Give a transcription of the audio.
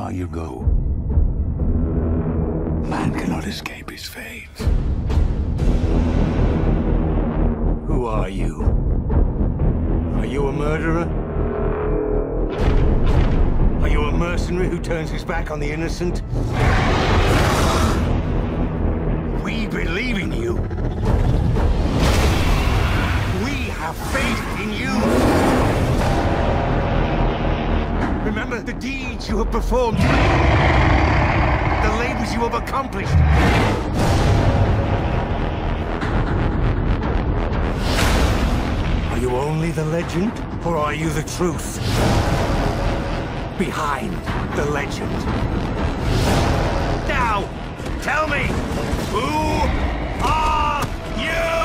far you go. Man cannot escape his fate. Who are you? Are you a murderer? Are you a mercenary who turns his back on the innocent? We believe in you. We have faith in you. Remember the deeds you have performed, the labors you have accomplished. Are you only the legend, or are you the truth? Behind the legend. Now, tell me, who are you?